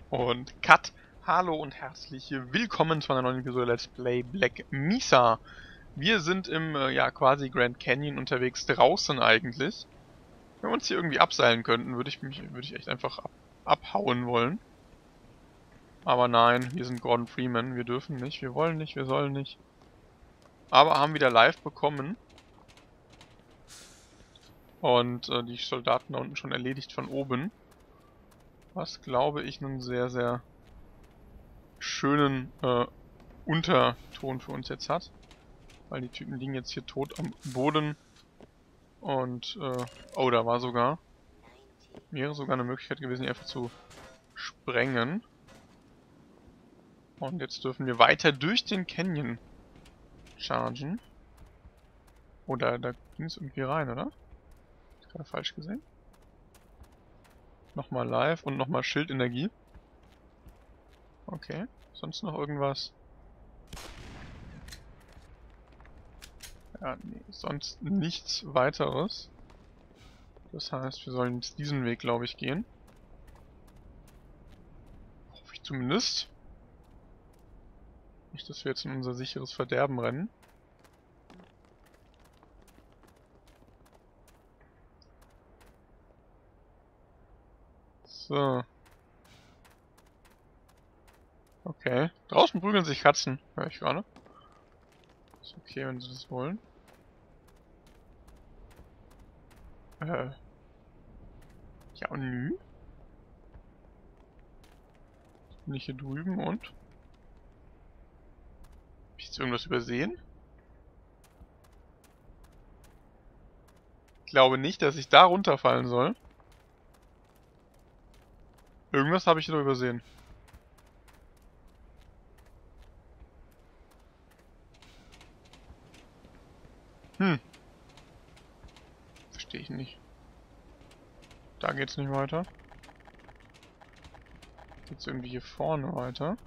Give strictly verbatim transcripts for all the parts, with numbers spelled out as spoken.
Und Cut. Hallo und herzlich willkommen zu einer neuen Episode Let's Play Black Mesa. Wir sind im, äh, ja, quasi Grand Canyon unterwegs, draußen eigentlich. Wenn wir uns hier irgendwie abseilen könnten, würde ich mich, würde ich echt einfach ab, abhauen wollen. Aber nein, wir sind Gordon Freeman, wir dürfen nicht, wir wollen nicht, wir sollen nicht. Aber haben wieder live bekommen. Und äh, die Soldaten da unten schon erledigt von oben. Was, glaube ich, einen sehr, sehr schönen äh, Unterton für uns jetzt hat. Weil die Typen liegen jetzt hier tot am Boden. Und, äh, oh, da war sogar, wäre sogar eine Möglichkeit gewesen, die einfach zu sprengen. Und jetzt dürfen wir weiter durch den Canyon chargen. Oh, da, da ging es irgendwie rein, oder? Hab ich gerade falsch gesehen? Nochmal live und nochmal Schildenergie. Okay, sonst noch irgendwas? Ja, nee, sonst nichts weiteres. Das heißt, wir sollen jetzt diesen Weg, glaube ich, gehen. Hoffe ich zumindest. Nicht, dass wir jetzt in unser sicheres Verderben rennen. So. Okay. Draußen prügeln sich Katzen. Hör ich gerade. Ist okay, wenn sie das wollen. Äh. Ja und nü? Bin ich hier drüben und? Hab ich jetzt irgendwas übersehen? Ich glaube nicht, dass ich da runterfallen soll. Irgendwas habe ich da übersehen. Hm. Verstehe ich nicht. Da geht's nicht weiter. Geht's irgendwie hier vorne weiter?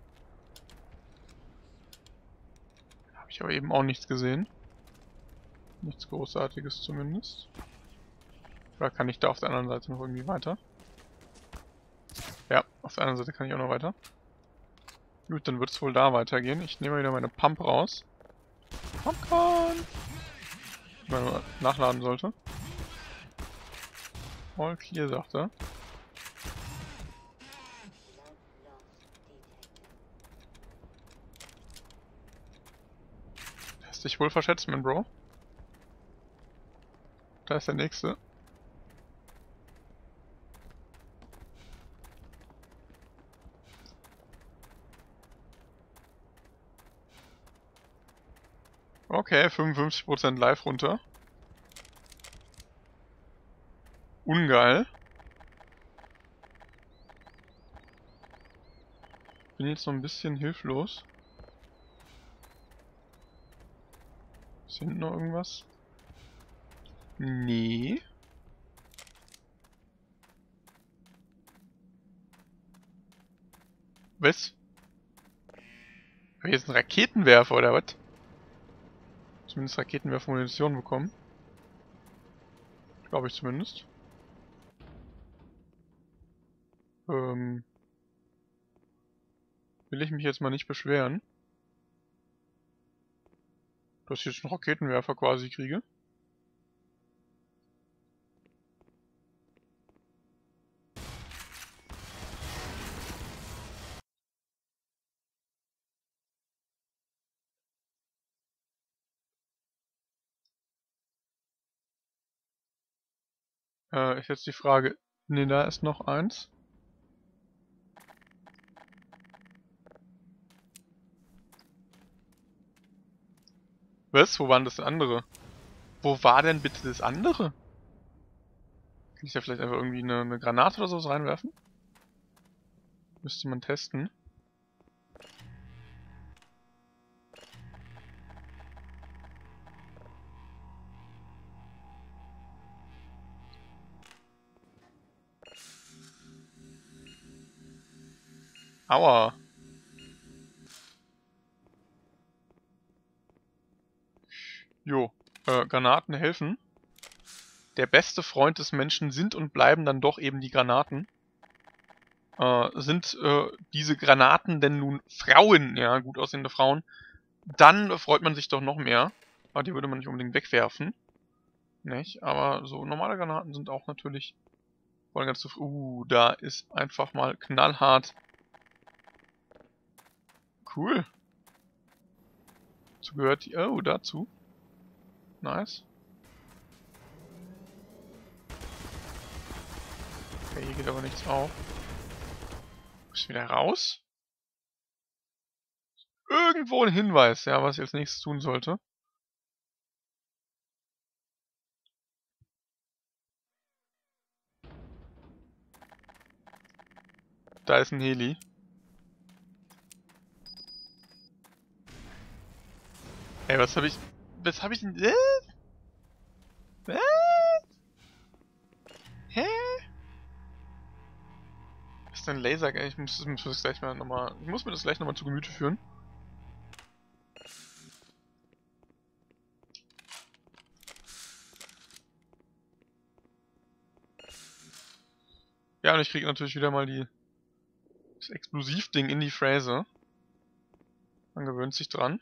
Habe ich aber eben auch nichts gesehen. Nichts Großartiges zumindest. Oder kann ich da auf der anderen Seite noch irgendwie weiter? Ja, auf der anderen Seite kann ich auch noch weiter. Gut, dann wird es wohl da weitergehen. Ich nehme wieder meine Pump raus. Pumpcorn! Die man mal nachladen sollte. All clear, sagt er. Lässt dich wohl verschätzen, mein Bro. Da ist der nächste. Okay, fünfundfünfzig Prozent live runter. Ungeil. Bin jetzt noch ein bisschen hilflos. Ist hinten noch irgendwas? Nee. Was? Hab ich jetzt einen Raketenwerfer oder was? Zumindest Raketenwerfer-Munition bekommen. Glaube ich zumindest. Ähm. Will ich mich jetzt mal nicht beschweren. Dass ich jetzt einen Raketenwerfer quasi kriege. Äh, ist jetzt die Frage. Ne, da ist noch eins. Was? Wo war denn das andere? Wo war denn bitte das andere? Kann ich da vielleicht einfach irgendwie eine, eine Granate oder sowas reinwerfen? Müsste man testen. Aua. Jo. Äh, Granaten helfen. Der beste Freund des Menschen sind und bleiben dann doch eben die Granaten. Äh, sind äh, diese Granaten denn nun Frauen, ja, gut aussehende Frauen, dann freut man sich doch noch mehr. Aber die würde man nicht unbedingt wegwerfen. Nicht? Aber so normale Granaten sind auch natürlich voll ganz zufrieden. Uh, da ist einfach mal knallhart. Cool. Dazu gehört die. Oh, dazu. Nice. Okay, hier geht aber nichts auf. Ist wieder raus. Irgendwo ein Hinweis, ja, was ich als nächstes tun sollte. Da ist ein Heli. Ey, was habe ich... Was habe ich denn... Äh? Was? Hä? Ist denn ein Laser? Ich muss, muss das gleich mal nochmal... Ich muss mir das gleich nochmal zu Gemüte führen. Ja, und ich kriege natürlich wieder mal die... das Explosivding in die Fräse. Man gewöhnt sich dran.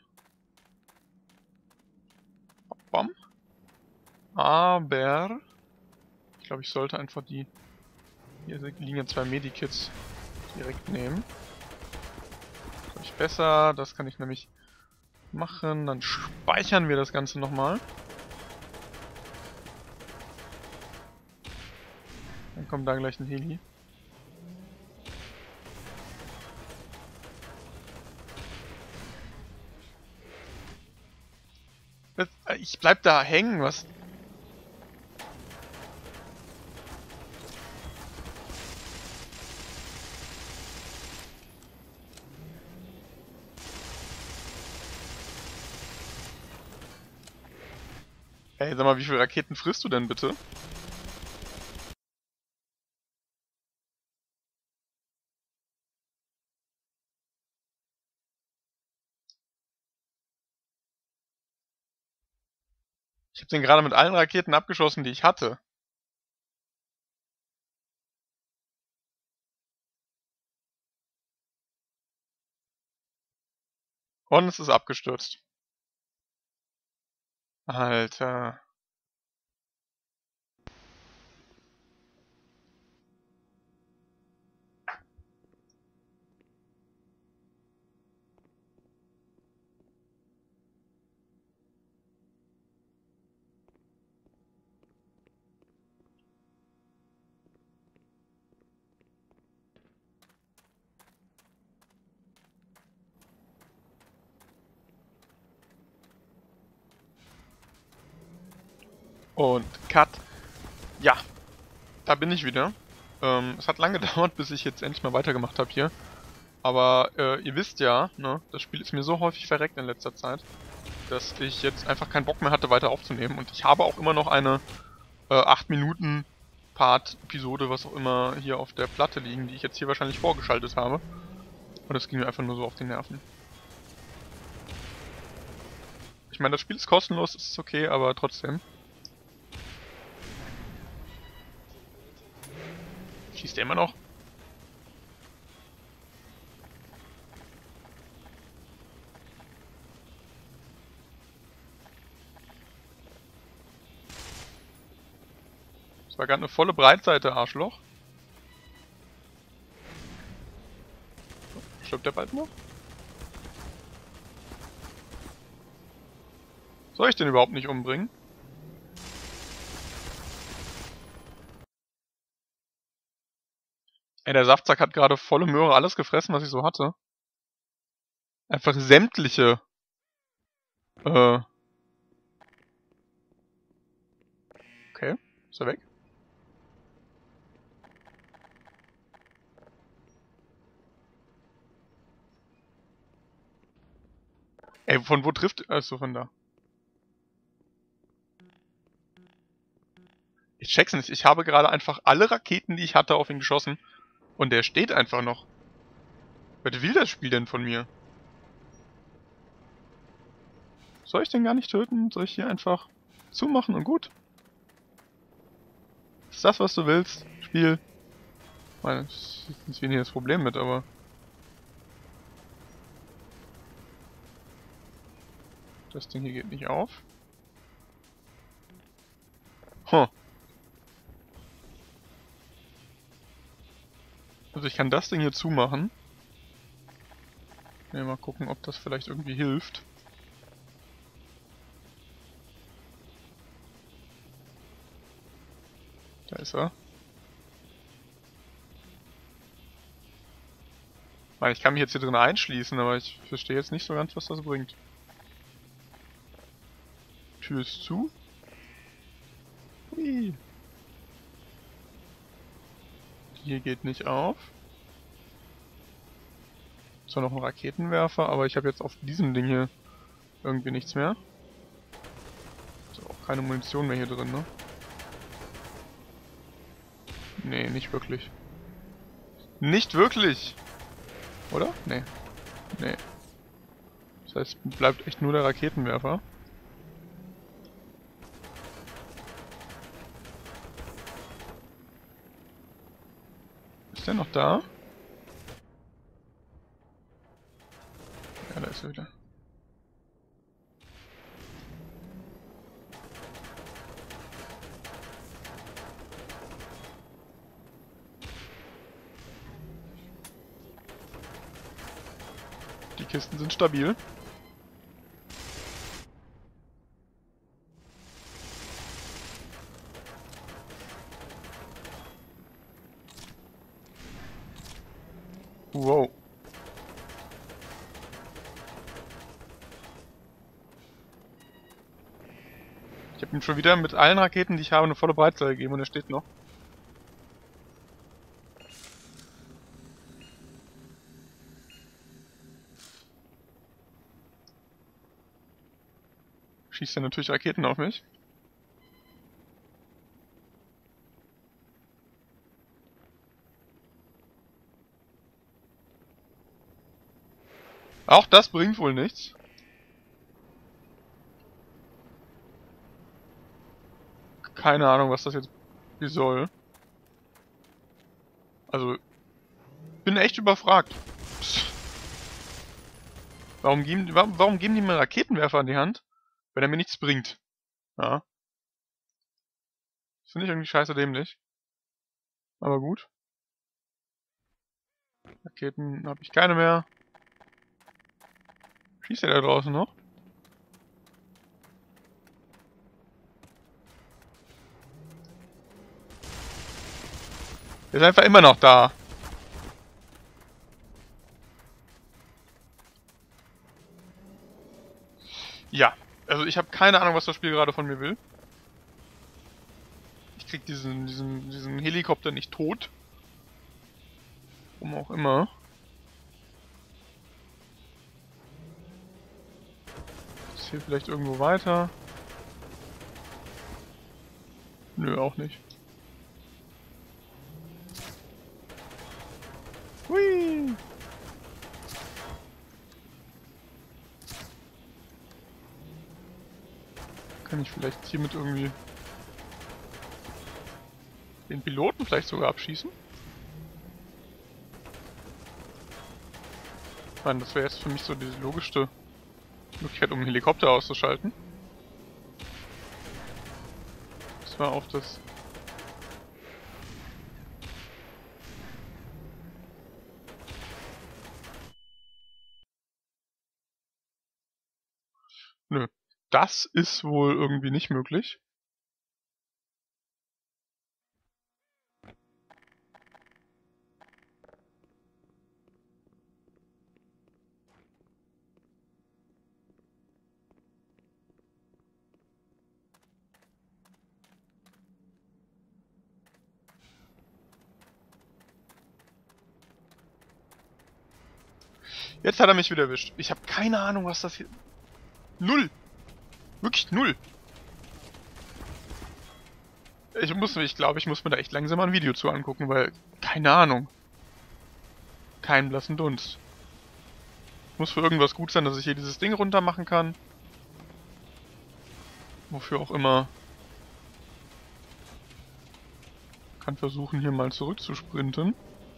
Bam. Aber... Ich glaube, ich sollte einfach die... Hier liegen ja zwei Medikits direkt nehmen. Das ist besser. Das kann ich nämlich machen. Dann speichern wir das Ganze nochmal. Dann kommt da gleich ein Heli. Ich bleib da hängen, was... Ey, sag mal, wie viele Raketen frisst du denn bitte? Ich habe den gerade mit allen Raketen abgeschossen, die ich hatte. Und es ist abgestürzt. Alter. Und Cut. Ja, da bin ich wieder. Ähm, es hat lange gedauert, bis ich jetzt endlich mal weitergemacht habe hier. Aber äh, ihr wisst ja, ne, das Spiel ist mir so häufig verreckt in letzter Zeit, dass ich jetzt einfach keinen Bock mehr hatte, weiter aufzunehmen. Und ich habe auch immer noch eine äh, acht Minuten Part-Episode, was auch immer, hier auf der Platte liegen, die ich jetzt hier wahrscheinlich vorgeschaltet habe. Und das ging mir einfach nur so auf die Nerven. Ich meine, das Spiel ist kostenlos, ist okay, aber trotzdem. Schießt der immer noch? Das war gerade eine volle Breitseite, Arschloch. Stirbt der bald noch? Soll ich den überhaupt nicht umbringen? Ey, der Saftsack hat gerade volle Möhre alles gefressen, was ich so hatte. Einfach sämtliche. Äh. Okay, ist er weg? Ey, von wo trifft... Achso, von da. Ich check's nicht. Ich habe gerade einfach alle Raketen, die ich hatte, auf ihn geschossen. Und der steht einfach noch. Was will das Spiel denn von mir? Soll ich den gar nicht töten? Soll ich hier einfach zumachen und gut? Ist das, was du willst? Spiel. Ich meine, das ist nicht weniger das Problem mit, aber... Das Ding hier geht nicht auf. Huh. Also ich kann das Ding hier zumachen. Ja, mal gucken, ob das vielleicht irgendwie hilft. Da ist er. Ich meine, ich kann mich jetzt hier drin einschließen, aber ich verstehe jetzt nicht so ganz, was das bringt. Tür ist zu. Hui. Hier geht nicht auf. Zwar noch ein Raketenwerfer, aber ich habe jetzt auf diesem Ding hier irgendwie nichts mehr. Ist auch keine Munition mehr hier drin, ne? Nee, nicht wirklich. Nicht wirklich! Oder? Nee. Nee. Das heißt, bleibt echt nur der Raketenwerfer. Ist der noch da? Ja, da ist er wieder. Die Kisten sind stabil. Wow. Ich habe ihm schon wieder mit allen Raketen, die ich habe, eine volle Breitseite gegeben und er steht noch. Schießt er natürlich Raketen auf mich. Auch das bringt wohl nichts. Keine Ahnung, was das jetzt soll. Also, bin echt überfragt. Psst. Warum geben, warum, warum geben die mir einen Raketenwerfer in die Hand, wenn er mir nichts bringt? Ja. Das finde ich irgendwie scheiße dämlich. Aber gut. Raketen habe ich keine mehr. Schießt der da draußen noch? Der ist einfach immer noch da. Ja, also ich habe keine Ahnung, was das Spiel gerade von mir will. Ich krieg diesen, diesen, diesen Helikopter nicht tot. Warum auch immer. Ist hier vielleicht irgendwo weiter? Nö, auch nicht. Hui! Kann ich vielleicht hiermit irgendwie den Piloten vielleicht sogar abschießen? Ich meine, das wäre jetzt für mich so die logischste Möglichkeit, um einen Helikopter auszuschalten. Das war auf das... Nö. Das ist wohl irgendwie nicht möglich. Jetzt hat er mich wieder erwischt. Ich habe keine Ahnung, was das hier... Null! Wirklich null! Ich muss, ich glaube, ich muss mir da echt langsam mal ein Video zu angucken, weil... Keine Ahnung. Keinen blassen Dunst. Muss für irgendwas gut sein, dass ich hier dieses Ding runter machen kann. Wofür auch immer. Kann versuchen, hier mal zurückzusprinten.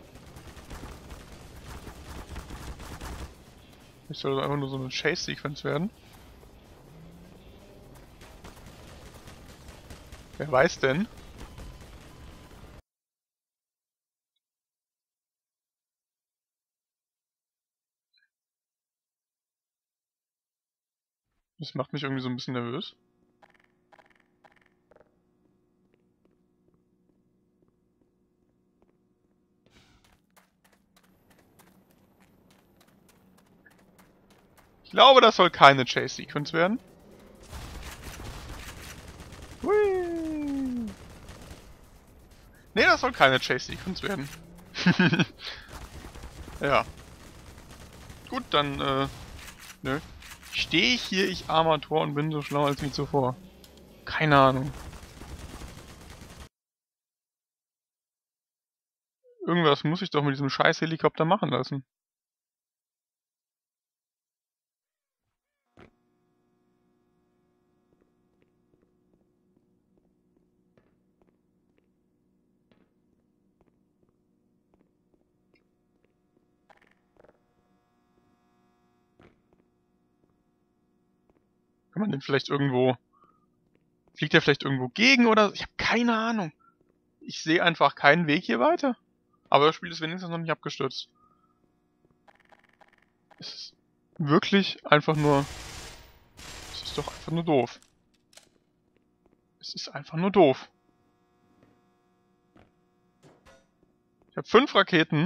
Ich soll das einfach nur so eine Chase-Sequenz werden. Wer weiß denn? Das macht mich irgendwie so ein bisschen nervös. Ich glaube, das soll keine Chase-Sequenz werden. Hui. Nee, das soll keine Chase-Sequenz werden. Ja. Gut, dann, äh, nö. Stehe ich hier, ich armer Tor, und bin so schlau als wie zuvor. Keine Ahnung. Irgendwas muss ich doch mit diesem scheiß Helikopter machen lassen. Kann man den vielleicht irgendwo... Fliegt der vielleicht irgendwo gegen oder... Ich habe keine Ahnung. Ich sehe einfach keinen Weg hier weiter. Aber das Spiel ist wenigstens noch nicht abgestürzt. Es ist wirklich einfach nur... Es ist doch einfach nur doof. Es ist einfach nur doof. Ich habe fünf Raketen.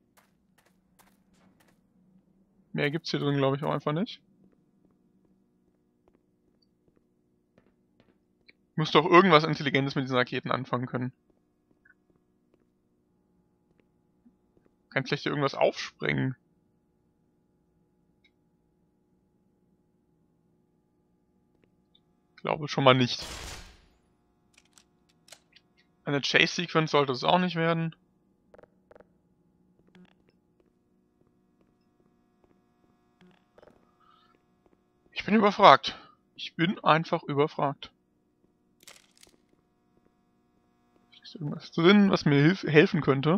Mehr gibt's hier drin, glaube ich, auch einfach nicht. Ich muss doch irgendwas Intelligentes mit diesen Raketen anfangen können. Kann vielleicht hier irgendwas aufsprengen? Ich glaube schon mal nicht. Eine Chase-Sequence sollte es auch nicht werden. Ich bin überfragt. Ich bin einfach überfragt. Ist irgendwas drin, was mir hilf helfen könnte?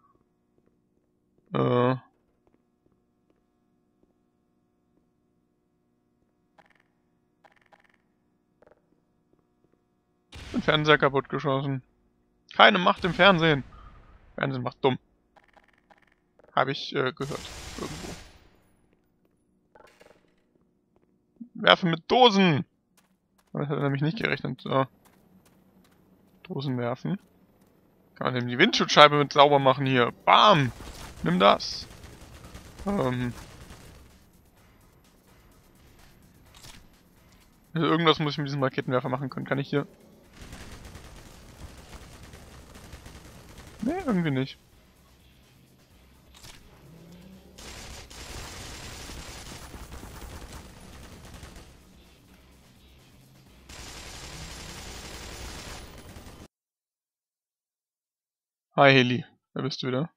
Äh. Den Fernseher kaputt geschossen. Keine Macht im Fernsehen. Fernsehen macht dumm. Habe ich äh, gehört. Irgendwo. Werfe mit Dosen! Das hat er nämlich nicht gerechnet. So. Dosen werfen. Kann man eben die Windschutzscheibe mit sauber machen hier. Bam! Nimm das. Ähm. Also irgendwas muss ich mit diesem Raketenwerfer machen können. Kann ich hier... Nee, irgendwie nicht. Hi Heli, da bist du wieder.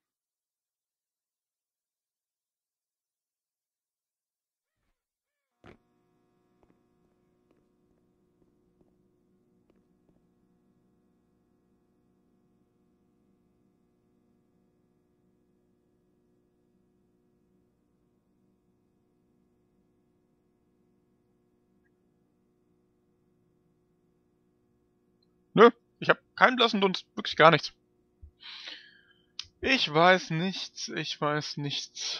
Nö, ich hab keinen blassen Dunst, wirklich gar nichts. Ich weiß nichts, ich weiß nichts.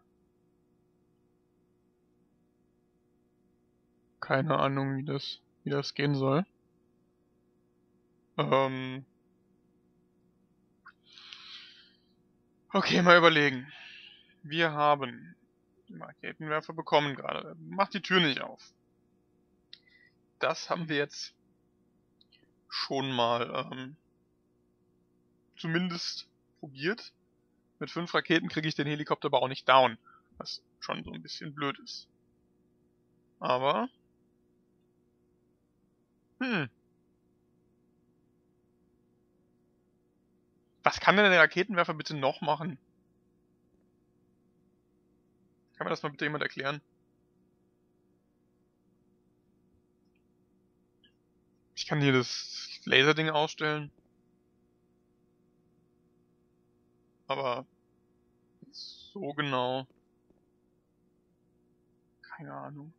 Keine Ahnung, wie das, wie das gehen soll. Ähm. Okay, mal überlegen. Wir haben den Raketenwerfer bekommen gerade. Macht die Tür nicht auf. Das haben wir jetzt schon mal ähm, zumindest probiert. Mit fünf Raketen kriege ich den Helikopter aber auch nicht down. Was schon so ein bisschen blöd ist. Aber... Hm. Was kann denn der Raketenwerfer bitte noch machen? Kann mir das mal bitte jemand erklären? Ich kann hier das Laserding ausstellen. Aber so genau. Keine Ahnung.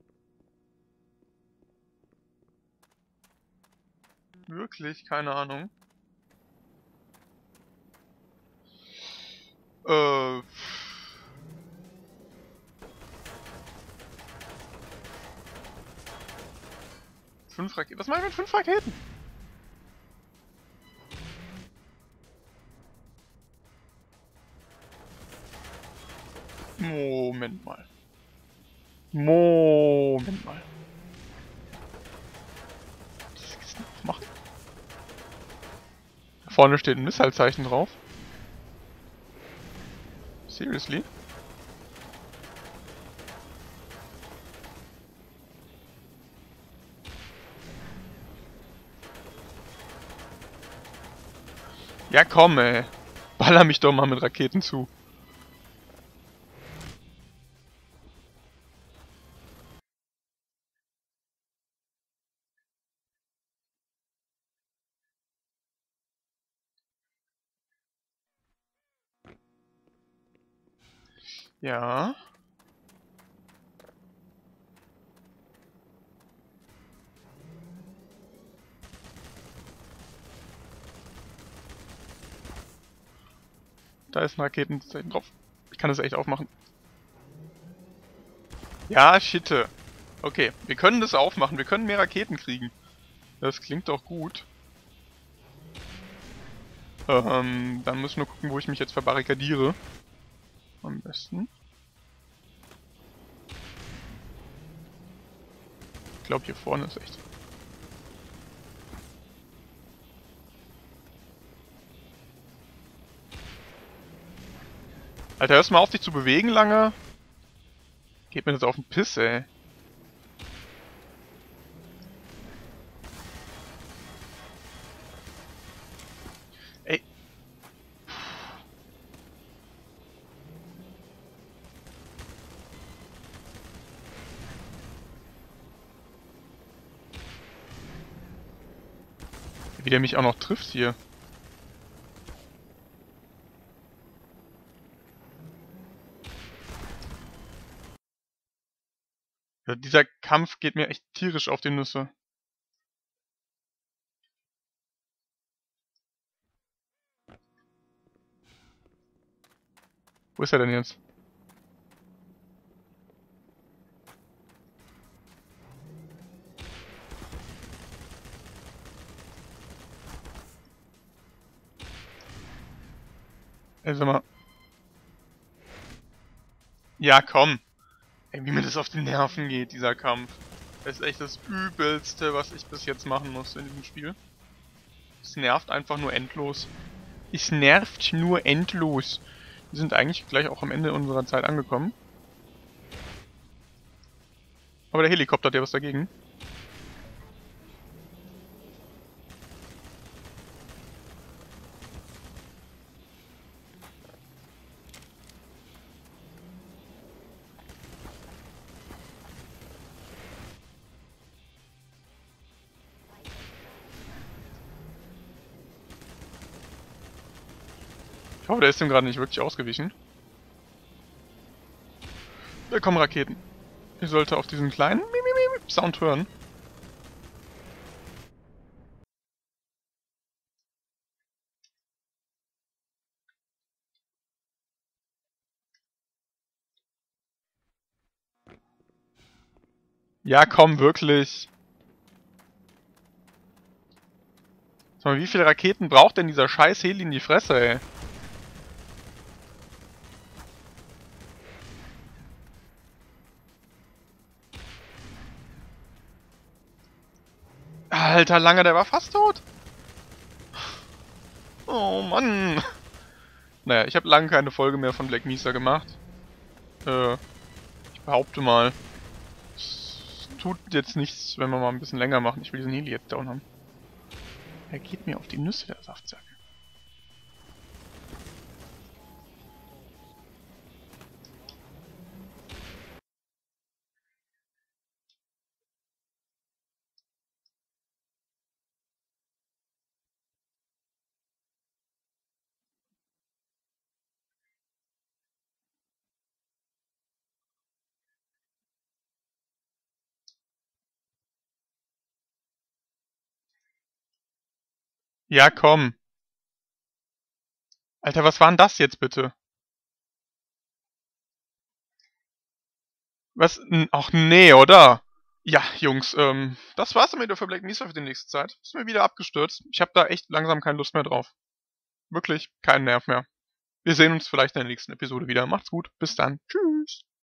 Wirklich, keine Ahnung. Äh. Fünf Raketen. Was machen wir mit fünf Raketen? Moment mal. Moment mal. Das gibt's nicht machen. Da vorne steht ein Missile-Zeichen drauf. Seriously? Ja komm, ey. Baller mich doch mal mit Raketen zu. Ja. Da ist ein Raketenzeichen drauf. Ich kann das echt aufmachen. Ja, shitte. Okay, wir können das aufmachen. Wir können mehr Raketen kriegen. Das klingt doch gut. Ähm, dann müssen wir gucken, wo ich mich jetzt verbarrikadiere. Am besten. Ich glaube, hier vorne ist echt... Alter, hörst du mal auf, dich zu bewegen lange? Geht mir das auf den Piss, ey. Ey. Wie der mich auch noch trifft hier. Ja, dieser Kampf geht mir echt tierisch auf die Nüsse. Wo ist er denn jetzt? Ey, sag mal. Ja, komm. Ey, wie mir das auf die Nerven geht, dieser Kampf. Das ist echt das Übelste, was ich bis jetzt machen muss in diesem Spiel. Es nervt einfach nur endlos. Es nervt nur endlos. Wir sind eigentlich gleich auch am Ende unserer Zeit angekommen. Aber der Helikopter hat ja was dagegen. Ich hoffe, der ist dem gerade nicht wirklich ausgewichen. Da kommen Raketen. Ihr sollte auf diesen kleinen Sound hören. Ja, komm, wirklich. Sag mal, wie viele Raketen braucht denn dieser scheiß Heli in die Fresse, ey? Alter, Lange, der war fast tot. Oh Mann. Naja, ich habe lange keine Folge mehr von Black Mesa gemacht. Äh, ich behaupte mal, es tut jetzt nichts, wenn wir mal ein bisschen länger machen. Ich will diesen Heli jetzt down haben. Er geht mir auf die Nüsse, der Saftsack. Ja, komm. Alter, was war denn das jetzt bitte? Was? N- Ach nee, oder? Ja, Jungs, ähm, das war's dann wieder für Black Mesa für die nächste Zeit. Ist mir wieder abgestürzt. Ich habe da echt langsam keine Lust mehr drauf. Wirklich, keinen Nerv mehr. Wir sehen uns vielleicht in der nächsten Episode wieder. Macht's gut. Bis dann. Tschüss.